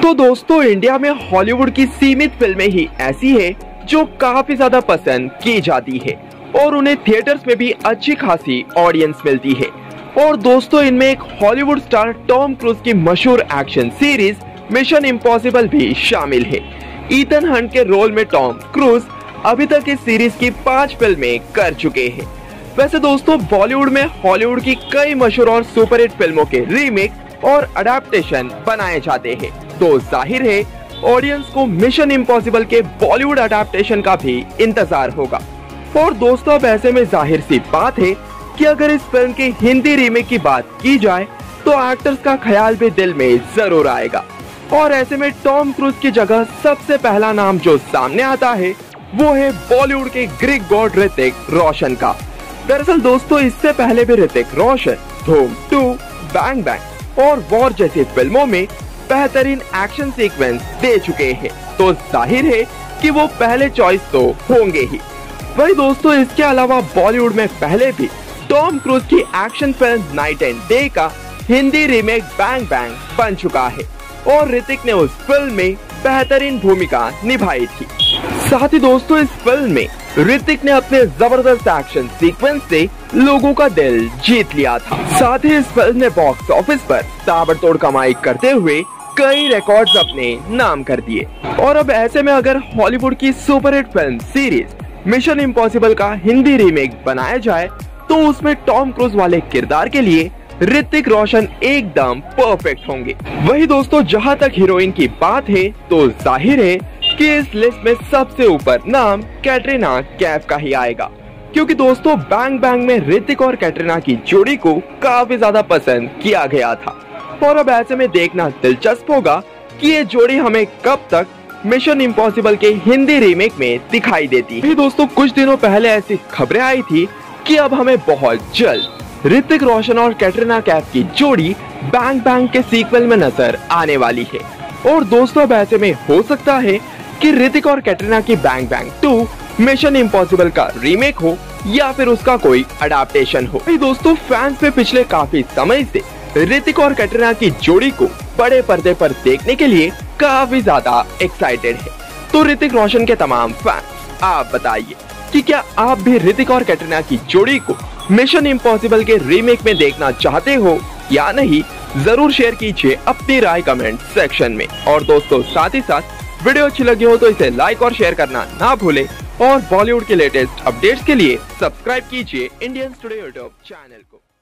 तो दोस्तों इंडिया में हॉलीवुड की सीमित फिल्में ही ऐसी है जो काफी ज्यादा पसंद की जाती है और उन्हें थिएटर्स में भी अच्छी खासी ऑडियंस मिलती है। और दोस्तों इनमें एक हॉलीवुड स्टार टॉम क्रूज की मशहूर एक्शन सीरीज मिशन इम्पॉसिबल भी शामिल है। ईथन हंट के रोल में टॉम क्रूज अभी तक इस सीरीज की 5 फिल्में कर चुके हैं। वैसे दोस्तों बॉलीवुड में हॉलीवुड की कई मशहूर और सुपरहिट फिल्मों के रीमेक और अडेप्टेशन बनाए जाते हैं, तो जाहिर है ऑडियंस को मिशन इम्पॉसिबल के बॉलीवुड अडेप्टेशन का भी इंतजार होगा। और दोस्तों अब ऐसे में जाहिर सी बात है कि अगर इस फिल्म के हिंदी रीमेक की बात की जाए तो एक्टर्स का ख्याल भी दिल में जरूर आएगा। और ऐसे में टॉम क्रूज की जगह सबसे पहला नाम जो सामने आता है वो है बॉलीवुड के ग्रीक गॉड ऋतिक रोशन का। दरअसल दोस्तों इससे पहले भी ऋतिक रोशन धूम 2, बैंग बैंग और वॉर जैसी फिल्मों में बेहतरीन एक्शन सीक्वेंस दे चुके हैं, तो जाहिर है कि वो पहले चॉइस तो होंगे ही। वही दोस्तों इसके अलावा बॉलीवुड में पहले भी टॉम क्रूज की action film Knight and Day का हिंदी रीमेक बैंग बैंग बन चुका है और ऋतिक ने उस फिल्म में बेहतरीन भूमिका निभाई थी। साथ ही दोस्तों इस फिल्म में ऋतिक ने अपने जबरदस्त एक्शन सीक्वेंस से लोगों का दिल जीत लिया था। साथ ही इस फिल्म ने बॉक्स ऑफिस पर ताबड़तोड़ कमाई करते हुए कई रिकॉर्ड्स अपने नाम कर दिए। और अब ऐसे में अगर हॉलीवुड की superhit film series Mission Impossible का हिंदी रीमेक बनाया जाए तो उसमें टॉम क्रूज वाले किरदार के लिए ऋतिक रोशन एकदम परफेक्ट होंगे। वही दोस्तों जहां तक हीरोइन की बात है तो जाहिर है कि इस लिस्ट में सबसे ऊपर नाम कैटरीना कैफ का ही आएगा, क्योंकि दोस्तों बैंग बैंग में ऋतिक और कैटरीना की जोड़ी को काफी ज्यादा पसंद किया गया था। और अब ऐसे में देखना दिलचस्प होगा कि ये जोड़ी हमें कब तक मिशन इम्पॉसिबल के हिंदी रीमेक में दिखाई देती है। दोस्तों कुछ दिनों पहले ऐसी खबरें आई थी कि अब हमें बहुत जल्द ऋतिक रोशन और कैटरीना कैफ की जोड़ी बैंग बैंग के सीक्वल में नजर आने वाली है। और दोस्तों अब ऐसे में हो सकता है कि ऋतिक और कैटरीना की बैंग बैंग 2 मिशन इम्पॉसिबल का रीमेक हो या फिर उसका कोई अडेप्टेशन हो। दोस्तों फैंस में पिछले काफी समय से ऋतिक और कैटरीना की जोड़ी को बड़े पर्दे पर देखने के लिए काफी ज्यादा एक्साइटेड है। तो ऋतिक रोशन के तमाम फैंस आप बताइए कि क्या आप भी ऋतिक और कैटरीना की जोड़ी को मिशन इम्पॉसिबल के रीमेक में देखना चाहते हो या नहीं, जरूर शेयर कीजिए अपनी राय कमेंट सेक्शन में। और दोस्तों साथ ही साथ वीडियो अच्छी लगी हो तो इसे लाइक और शेयर करना ना भूलें और बॉलीवुड के लेटेस्ट अपडेट्स के लिए सब्सक्राइब कीजिए इंडियन स्टूडियो यूट्यूब चैनल को।